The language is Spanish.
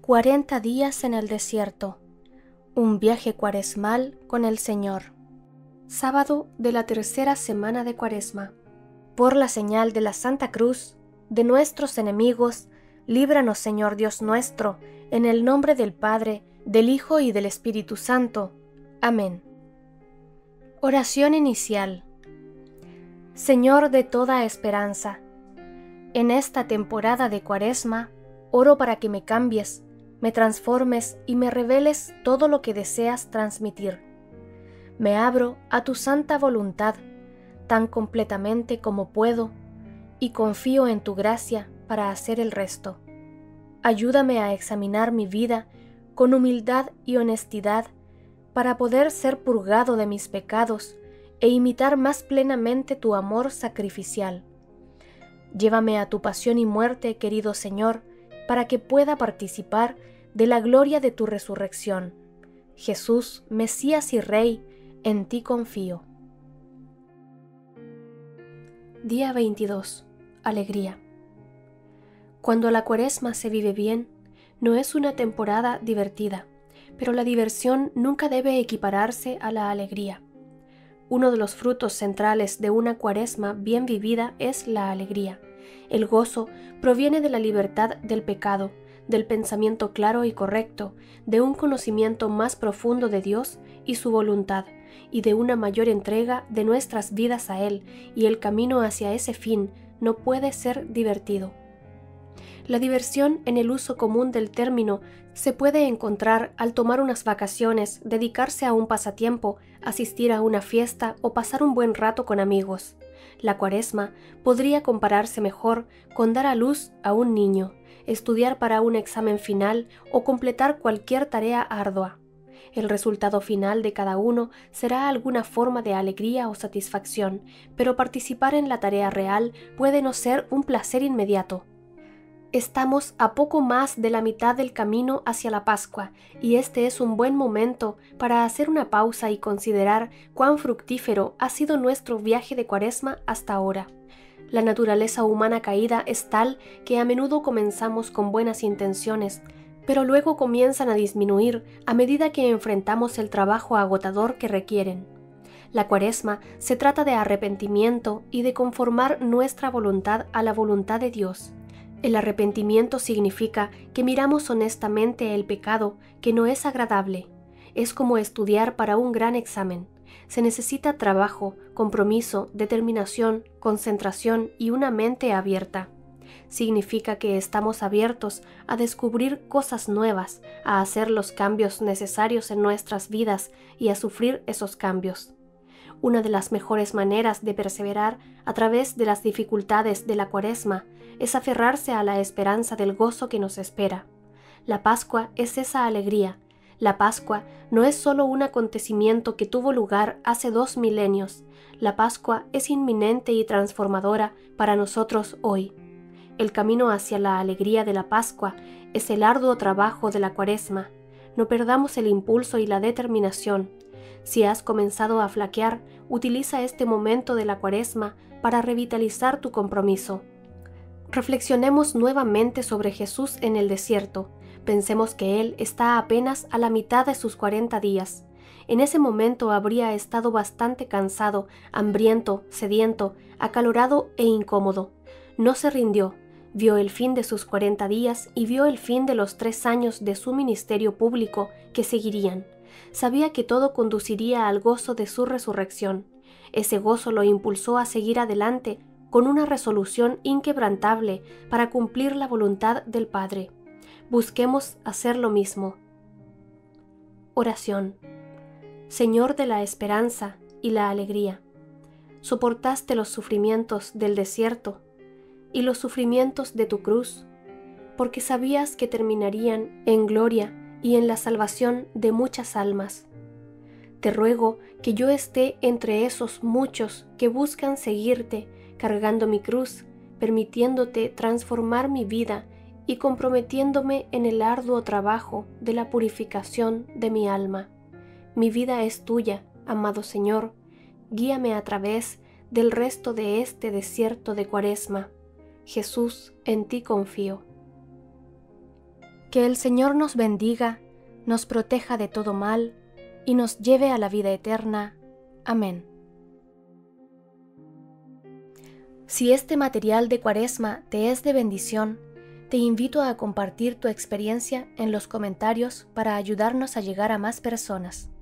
40 días en el desierto. Un viaje cuaresmal con el Señor. Sábado de la tercera semana de Cuaresma. Por la señal de la Santa Cruz, de nuestros enemigos, líbranos, Señor Dios nuestro, en el nombre del Padre, del Hijo y del Espíritu Santo. Amén. Oración inicial. Señor de toda esperanza, en esta temporada de Cuaresma, oro para que me cambies, me transformes y me reveles todo lo que deseas transmitir. Me abro a tu santa voluntad, tan completamente como puedo, y confío en tu gracia para hacer el resto. Ayúdame a examinar mi vida con humildad y honestidad para poder ser purgado de mis pecados e imitar más plenamente tu amor sacrificial. Llévame a tu pasión y muerte, querido Señor, para que pueda participar de la gloria de tu resurrección. Jesús, Mesías y Rey, en ti confío. Día 22. Alegría. Cuando la Cuaresma se vive bien, no es una temporada divertida, pero la diversión nunca debe equipararse a la alegría. Uno de los frutos centrales de una Cuaresma bien vivida es la alegría. El gozo proviene de la libertad del pecado, del pensamiento claro y correcto, de un conocimiento más profundo de Dios y su voluntad, y de una mayor entrega de nuestras vidas a Él, y el camino hacia ese fin no puede ser divertido. La diversión, en el uso común del término, se puede encontrar al tomar unas vacaciones, dedicarse a un pasatiempo, asistir a una fiesta o pasar un buen rato con amigos. La Cuaresma podría compararse mejor con dar a luz a un niño, estudiar para un examen final o completar cualquier tarea ardua. El resultado final de cada uno será alguna forma de alegría o satisfacción, pero participar en la tarea real puede no ser un placer inmediato. Estamos a poco más de la mitad del camino hacia la Pascua, y este es un buen momento para hacer una pausa y considerar cuán fructífero ha sido nuestro viaje de Cuaresma hasta ahora. La naturaleza humana caída es tal que a menudo comenzamos con buenas intenciones, pero luego comienzan a disminuir a medida que enfrentamos el trabajo agotador que requieren. La Cuaresma se trata de arrepentimiento y de conformar nuestra voluntad a la voluntad de Dios. El arrepentimiento significa que miramos honestamente el pecado que no es agradable. Es como estudiar para un gran examen. Se necesita trabajo, compromiso, determinación, concentración y una mente abierta. Significa que estamos abiertos a descubrir cosas nuevas, a hacer los cambios necesarios en nuestras vidas y a sufrir esos cambios. Una de las mejores maneras de perseverar a través de las dificultades de la Cuaresma es aferrarse a la esperanza del gozo que nos espera. La Pascua es esa alegría. La Pascua no es solo un acontecimiento que tuvo lugar hace 2 milenios. La Pascua es inminente y transformadora para nosotros hoy. El camino hacia la alegría de la Pascua es el arduo trabajo de la Cuaresma. No perdamos el impulso y la determinación. Si has comenzado a flaquear, utiliza este momento de la Cuaresma para revitalizar tu compromiso. Reflexionemos nuevamente sobre Jesús en el desierto. Pensemos que Él está apenas a la mitad de sus 40 días. En ese momento habría estado bastante cansado, hambriento, sediento, acalorado e incómodo. No se rindió. Vio el fin de sus 40 días y vio el fin de los 3 años de su ministerio público que seguirían. Sabía que todo conduciría al gozo de su resurrección. Ese gozo lo impulsó a seguir adelante con una resolución inquebrantable para cumplir la voluntad del Padre. Busquemos hacer lo mismo. Oración. Señor de la esperanza y la alegría, soportaste los sufrimientos del desierto y los sufrimientos de tu cruz, porque sabías que terminarían en gloria y en la salvación de muchas almas. Te ruego que yo esté entre esos muchos que buscan seguirte, cargando mi cruz, permitiéndote transformar mi vida y comprometiéndome en el arduo trabajo de la purificación de mi alma. Mi vida es tuya, amado Señor, guíame a través del resto de este desierto de Cuaresma. Jesús, en ti confío. Que el Señor nos bendiga, nos proteja de todo mal y nos lleve a la vida eterna. Amén. Si este material de Cuaresma te es de bendición, te invito a compartir tu experiencia en los comentarios para ayudarnos a llegar a más personas.